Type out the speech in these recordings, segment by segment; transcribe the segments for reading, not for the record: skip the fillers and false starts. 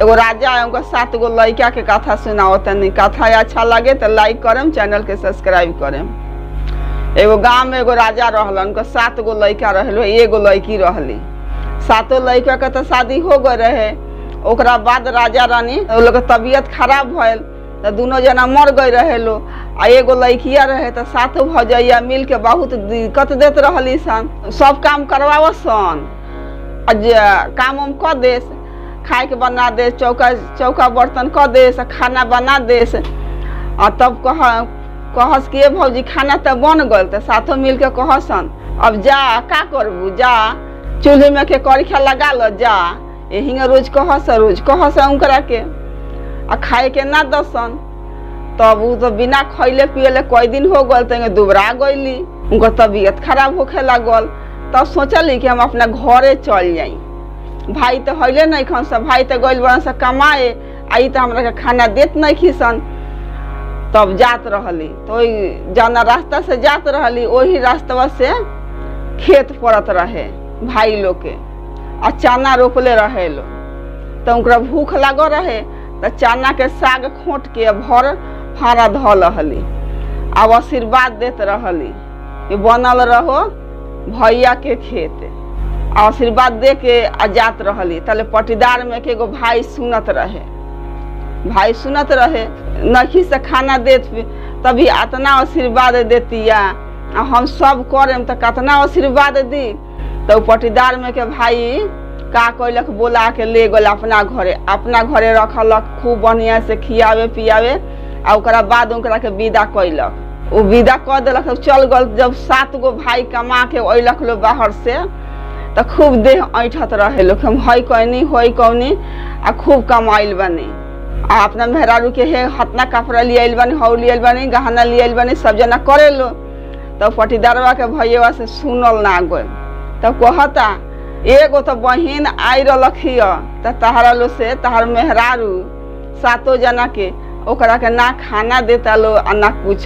एगो राजा है, उनका 7 गो लड़का के कथा सुनाओ तनी। कथा अच्छा लगे तो लाइक करम, चैनल के सब्सक्राइब करम। एगो गांव में एगो राजा रहलन, उनका 7 गो लड़का रहलो, एगो लड़की रहली। 7 लड़का के तो शादी हो गए रहे। ओकरा बाद राजा रानी लोग के तबीयत खराब भइल तो दोनों जना मर गए रहे लो। आ एगो लड़किया रहे तो 7 भौजैया मिल के बहुत दिक्कत देत रहली सन। सब काम करवाव सन, काम उम कर दे, खाए के बना दे, चौका बर्तन कर दे, खाना बना दे। आ तब कहस कि भौजी खाना तो बन गल। तो 7 मिल के कहसन अब जा का करबू, जा चूल्हे में के करिखा लगा लो, जा। यही रोज कहस उनकरा के आ खाए के ना दसन। तब वो तो बिना खैले पियले कई दिन हो गल तो दुबरा गईली, उनका तबीयत खराब होखे लगल। तब सोचली कि हम अपना घरे चल जाई। भाई तो हईले नहीं खन सब, भाई तो गइल बड़न से कमाए, आई तो हमरा के खाना देत नहीं खिसन। तब जात रहली तो जाना रास्ता से जात रहली, वही रास्ता से खेत पड़त रहे भाई लोग के। आ चना रोपले रहे लो तो उनका भूख लगो रहे तो चना के साग खोट के भर फाड़ा धल रहली। अब आशीर्वाद देत रहली कि बनल रहो भैया के खेत। आशीर्वाद दे के जात रहली। तले पटीदार में के एगो भाई सुनत रहे नहीं से खाना देत तभी इतना आशीर्वाद देतिया, हम सब करेम तो कितना आशीर्वाद दी। तो पटीदार में के भाई का कैलक, बोला के ले गल अपना घरे रखलक, खूब बढ़िया से खियावे पियावे। आ ओकरा बाद उनकरा के विदा कैलक। वो विदा कर दिलक, चल गल। जब 7 गो भाई कमा के अइलक लो बाहर से तो खूब देह ऐठत रहे लोग, हम हई कहनी होई कौनी आ खूब कमाइल बनी। आ अपना मेहरारू के हे हतना कपड़ा लियाइल बनी, हौ लियाइल बनी, गहना लियाइल बनी, सब जना करे लो। तब पटीदारवा के भैया से सुनल ना गए। तब कहता एगो तो बहिन आई रखी तो तहरा लो से तहर मेहरारू 7 जना के ओकरा के ना खाना देता लो आ ना कुछ।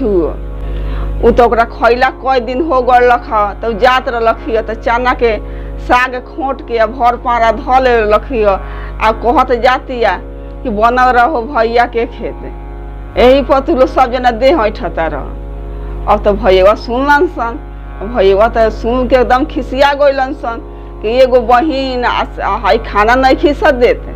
उ तो ओकरा खैला कई दिन हो गल रख। तब जात रखी तो चना के साग खोट के भर पारा धल रखी आ कहत जातिया कि बनल रहो भैया के खेत। यही पर तू लोग सब जना देह ऐठता रह। अब तो भैया सुनलन सन, भैया तो सुन के एकदम खिसिया गइलन सन कि एगो बहिन हाई खाना नहीं खिसत देते।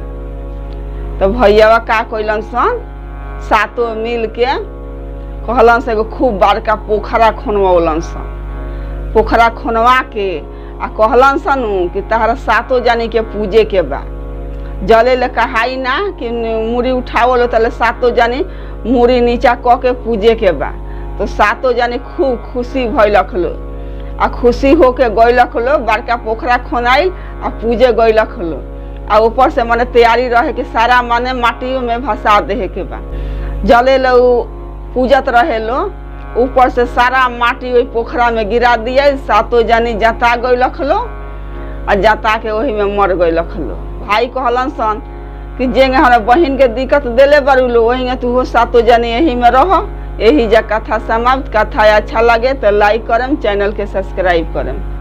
तो भैया का कइलन सन, 7 मिल के कहलन से एगो खूब बड़का पोखरा खोनवलन सन। पोखरा खोनवा के आ कहलन सन कि तहरा 7 जानी के पूजे के बा। जले ले कहाई ना कि मुड़ी उठावो लो, तले 7 जानी मुड़ी नीचा क के पूजे के बा। तो 7 जानी खूब खुशी भइलक लो आ खुशी होके गइलक लो। बड़का पोखरा खोनाइल आ पूजे गइलक लो। आ ऊपर से मने तैयारी रहे कि सारा मने माटी में भसा दे के बा। जले लो पूजत रहे लो, ऊपर से सारा माटी वही पोखरा में गिरा दिया। 7 जानी जता गइलक लो आ जता के वही में मर गइलक लो। भाई कहलन सन कि जेंगे हमरा बहिन के दिक्कत देले बारू लो, वही तू 7 जानी यही में रह। यही जा कथा समाप्त। कथा अच्छा लगे तो लाइक करम, चैनल के सब्सक्राइब करम।